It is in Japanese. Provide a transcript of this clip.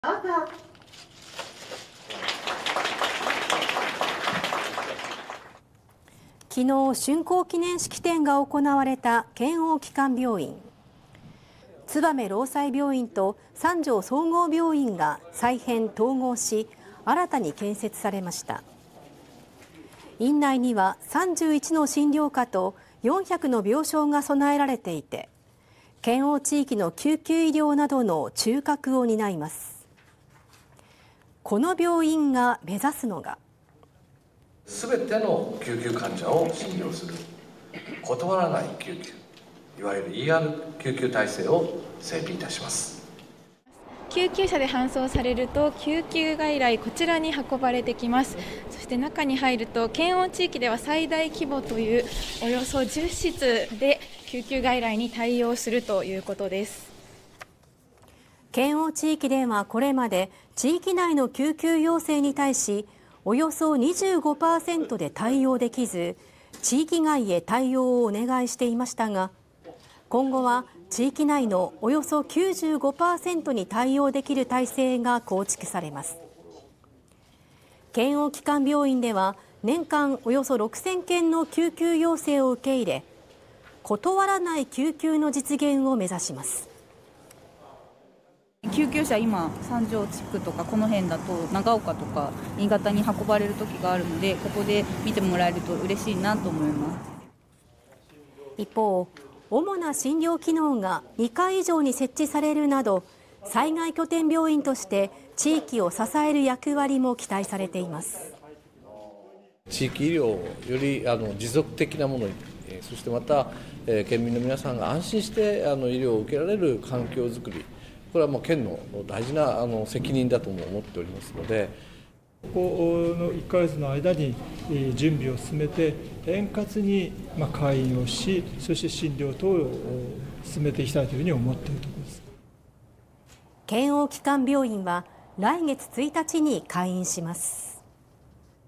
昨日、竣工記念式典が行われた県央基幹病院。燕労災病院と三条総合病院が再編・統合し、新たに建設されました。院内には31の診療科と400の病床が備えられていて、県央地域の救急医療などの中核を担います。この病院が目指すのが、 すべての救急患者を診療する断らない救急、いわゆる ER 救急体制を整備いたします。 救急車で搬送されると救急外来、こちらに運ばれてきます。そして中に入ると、県央地域では最大規模というおよそ10室で救急外来に対応するということです。 県央地域ではこれまで地域内の救急要請に対しおよそ 25% で対応できず、地域外へ対応をお願いしていましたが、今後は地域内のおよそ 95% に対応できる体制が構築されます。県央基幹病院では年間およそ6000件の救急要請を受け入れ、断らない救急の実現を目指します。 救急車、今三条地区とかこの辺だと長岡とか新潟に運ばれる時があるので、ここで見てもらえると嬉しいなと思います。 一方、主な診療機能が2階以上に設置されるなど、災害拠点病院として地域を支える役割も期待されています。 地域医療をより持続的なものに、そしてまた県民の皆さんが安心して医療を受けられる環境づくり、これはもう県の大事な責任だとも思っておりますので、 ここの1ヶ月の間に準備を進めて、円滑に開院をし、そして診療等を進めていきたいというふうに思っているところです。 県央基幹病院は来月1日に開院します。